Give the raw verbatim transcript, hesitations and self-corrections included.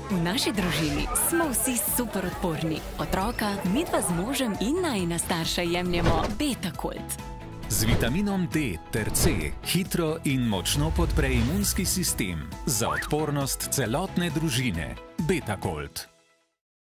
V naši družini smo vsi super odporni. Otroka, midva z možem in najina starša jemljemo Betakolt. Z vitaminom D ter C hitro in močno podpre imunski sistem za odpornost celotne družine. Betakolt.